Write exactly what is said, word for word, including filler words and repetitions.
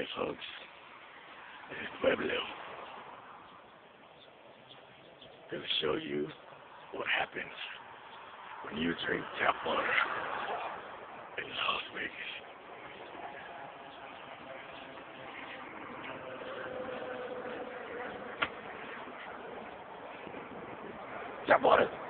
way, folks. This is Pueblo. Gonna show you what happens when you drink tap water in Las Vegas. Tap water!